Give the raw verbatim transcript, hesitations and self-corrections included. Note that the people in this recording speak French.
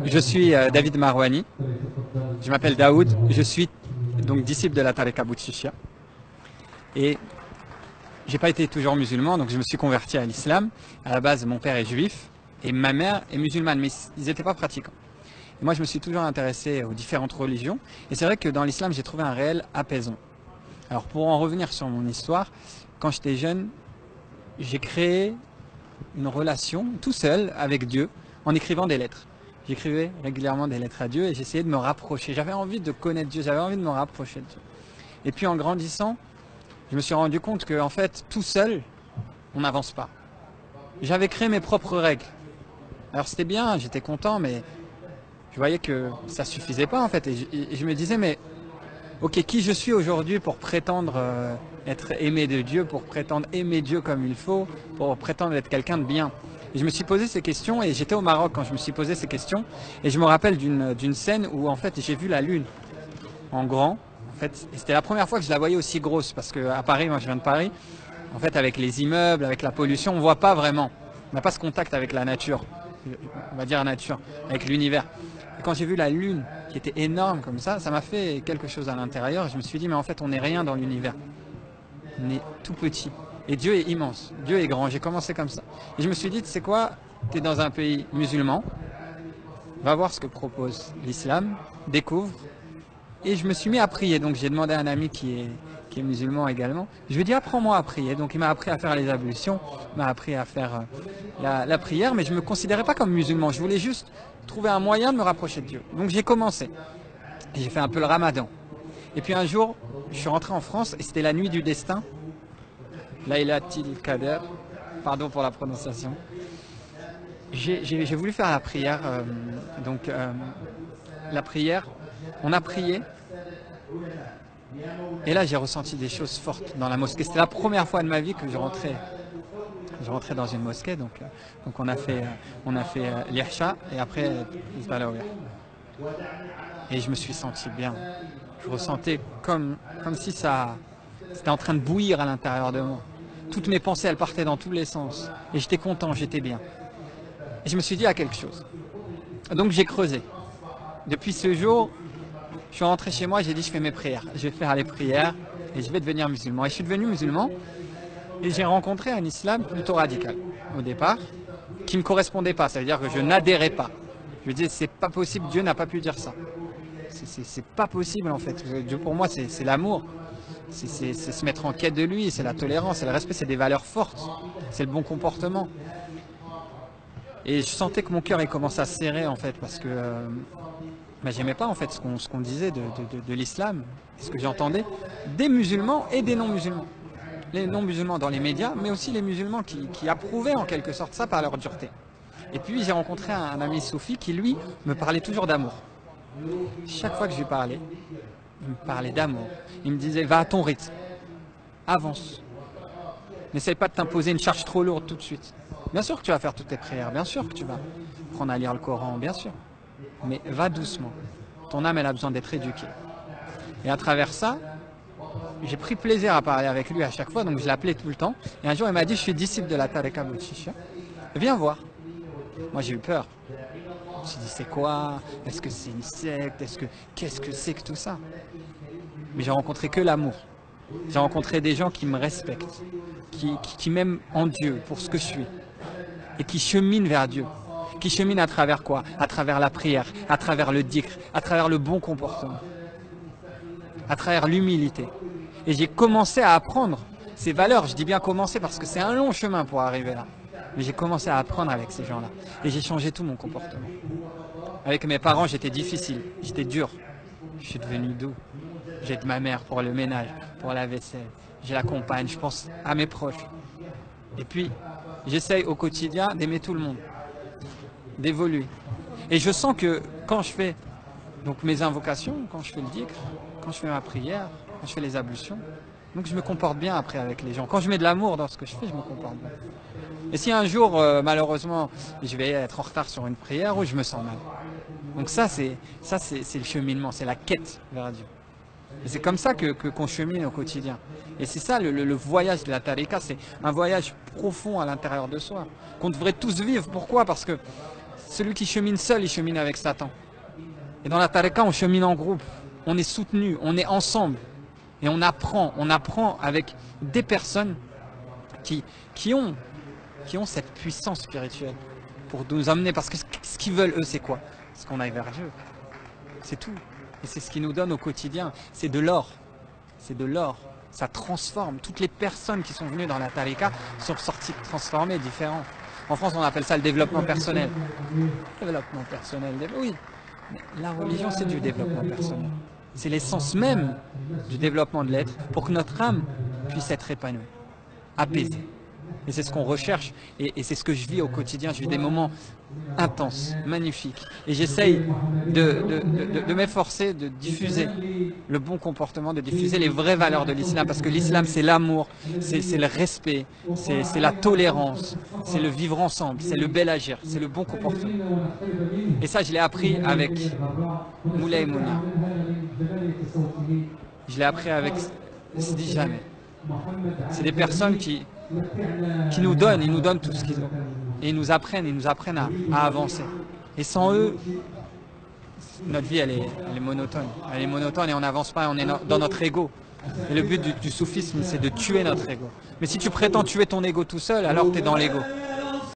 Je suis euh, David Marouani, je m'appelle Daoud, je suis donc disciple de la Tariqa Boutchichia et j'ai pas été toujours musulman, donc je me suis converti à l'islam. À la base, mon père est juif et ma mère est musulmane, mais ils n'étaient pas pratiquants. Et moi, je me suis toujours intéressé aux différentes religions et c'est vrai que dans l'islam, j'ai trouvé un réel apaisement. Alors pour en revenir sur mon histoire, quand j'étais jeune, j'ai créé une relation tout seul avec Dieu en écrivant des lettres. J'écrivais régulièrement des lettres à Dieu et j'essayais de me rapprocher. J'avais envie de connaître Dieu, j'avais envie de me rapprocher de Dieu. Et puis en grandissant, je me suis rendu compte que en fait, tout seul, on n'avance pas. J'avais créé mes propres règles. Alors c'était bien, j'étais content, mais je voyais que ça suffisait pas en fait. Et je, et je me disais, mais ok, qui je suis aujourd'hui pour prétendre euh, être aimé de Dieu, pour prétendre aimer Dieu comme il faut, pour prétendre être quelqu'un de bien. Et je me suis posé ces questions et j'étais au Maroc quand je me suis posé ces questions et je me rappelle d'une d'une scène où en fait j'ai vu la lune en grand. En fait, c'était la première fois que je la voyais aussi grosse parce qu'à Paris, moi je viens de Paris, en fait avec les immeubles, avec la pollution, on voit pas vraiment, on n'a pas ce contact avec la nature, on va dire la nature, avec l'univers. Et quand j'ai vu la lune qui était énorme comme ça, ça m'a fait quelque chose à l'intérieur. Je me suis dit mais en fait on n'est rien dans l'univers, on est tout petit. Et Dieu est immense, Dieu est grand, j'ai commencé comme ça. Et je me suis dit, tu sais quoi, tu es dans un pays musulman, va voir ce que propose l'islam, découvre. Et je me suis mis à prier, donc j'ai demandé à un ami qui est, qui est musulman également, je lui ai dit apprends-moi à prier. Donc il m'a appris à faire les ablutions, il m'a appris à faire la, la prière, mais je ne me considérais pas comme musulman, je voulais juste trouver un moyen de me rapprocher de Dieu. Donc j'ai commencé, et j'ai fait un peu le ramadan. Et puis un jour, je suis rentré en France et c'était la nuit du destin. Laylatil Qadr, pardon pour la prononciation. J'ai voulu faire la prière, euh, donc euh, la prière, on a prié, et là j'ai ressenti des choses fortes dans la mosquée. C'était la première fois de ma vie que je rentrais, je rentrais dans une mosquée, donc, euh, donc on a fait, euh, on a fait euh, l'Ihsha et après euh, et je me suis senti bien. Je ressentais comme, comme si ça, c'était en train de bouillir à l'intérieur de moi. Toutes mes pensées, elles partaient dans tous les sens. Et j'étais content, j'étais bien. Et je me suis dit à quelque chose. Donc j'ai creusé. Depuis ce jour, je suis rentré chez moi, j'ai dit je fais mes prières. Je vais faire les prières et je vais devenir musulman. Et je suis devenu musulman et j'ai rencontré un islam plutôt radical au départ, qui ne me correspondait pas. Ça veut dire que je n'adhérais pas. Je me disais c'est pas possible, Dieu n'a pas pu dire ça. C'est pas possible en fait. Dieu pour moi c'est l'amour. C'est se mettre en quête de lui, c'est la tolérance, c'est le respect, c'est des valeurs fortes, c'est le bon comportement. Et je sentais que mon cœur il commençait à se serrer en fait parce que euh, bah, j'aimais pas en fait ce qu'on ce qu'on disait de, de, de, de l'islam, ce que j'entendais des musulmans et des non-musulmans. Les non-musulmans dans les médias, mais aussi les musulmans qui, qui approuvaient en quelque sorte ça par leur dureté. Et puis j'ai rencontré un, un ami soufi qui lui me parlait toujours d'amour. Chaque fois que je lui parlais, il me parlait d'amour. Il me disait, va à ton rythme, avance. N'essaye pas de t'imposer une charge trop lourde tout de suite. Bien sûr que tu vas faire toutes tes prières, bien sûr que tu vas prendre à lire le Coran, bien sûr. Mais va doucement. Ton âme, elle a besoin d'être éduquée. Et à travers ça, j'ai pris plaisir à parler avec lui à chaque fois, donc je l'appelais tout le temps. Et un jour, il m'a dit, je suis disciple de la Tariqa Boutchichia. Viens voir. Moi, j'ai eu peur. Je me suis dit, c'est quoi? Est-ce que c'est une secte? Est-ce que qu'est-ce que c'est que tout ça? Mais j'ai rencontré que l'amour. J'ai rencontré des gens qui me respectent, qui, qui, qui m'aiment en Dieu pour ce que je suis, et qui cheminent vers Dieu. Qui cheminent à travers quoi? À travers la prière, à travers le dhikr, à travers le bon comportement, à travers l'humilité. Et j'ai commencé à apprendre ces valeurs. Je dis bien commencer parce que c'est un long chemin pour arriver là. Mais j'ai commencé à apprendre avec ces gens-là. Et j'ai changé tout mon comportement. Avec mes parents, j'étais difficile, j'étais dur. Je suis devenu doux. J'aide ma mère pour le ménage, pour la vaisselle. Je l'accompagne, je pense à mes proches. Et puis, j'essaye au quotidien d'aimer tout le monde, d'évoluer. Et je sens que quand je fais donc mes invocations, quand je fais le dhikr, quand je fais ma prière, quand je fais les ablutions, donc je me comporte bien après avec les gens. Quand je mets de l'amour dans ce que je fais, je me comporte bien. Et si un jour, euh, malheureusement, je vais être en retard sur une prière, ou je me sens mal. Donc ça, c'est ça, c'est le cheminement, c'est la quête vers Dieu. Et c'est comme ça que qu'on chemine au quotidien. Et c'est ça le, le, le voyage de la Tariqa, c'est un voyage profond à l'intérieur de soi, qu'on devrait tous vivre. Pourquoi? Parce que Celui qui chemine seul, il chemine avec Satan. Et dans la tariqa, on chemine en groupe. On est soutenu, on est ensemble. Et on apprend, on apprend avec des personnes qui, qui, ont, qui ont cette puissance spirituelle pour nous amener. Parce que ce qu'ils veulent, eux, c'est quoi? C'est qu'on aille vers Dieu. C'est tout. Et c'est ce qu'ils nous donnent au quotidien. C'est de l'or. C'est de l'or. Ça transforme. Toutes les personnes qui sont venues dans la tariqa sont sorties transformées, différentes. En France, on appelle ça le développement personnel. Développement personnel, oui. Mais la religion, c'est du développement personnel. C'est l'essence même du développement de l'être pour que notre âme puisse être épanouie, apaisée. Et c'est ce qu'on recherche et, et c'est ce que je vis au quotidien. Je vis des moments intenses, magnifiques. Et j'essaye de, de, de, de m'efforcer de diffuser le bon comportement, de diffuser les vraies valeurs de l'islam. Parce que l'islam, c'est l'amour, c'est le respect, c'est la tolérance, c'est le vivre ensemble, c'est le bel agir, c'est le bon comportement. Et ça, je l'ai appris avec Moulay Mouna. Je l'ai appris avec Sidi Jamais. C'est des personnes qui, qui nous donnent, ils nous donnent tout ce qu'ils ont. Et ils nous apprennent, ils nous apprennent à, à avancer. Et sans eux, notre vie, elle est, elle est monotone. Elle est monotone et on n'avance pas, on est no, dans notre ego. Et le but du, du soufisme, c'est de tuer notre ego. Mais si tu prétends tuer ton ego tout seul, alors tu es dans l'ego.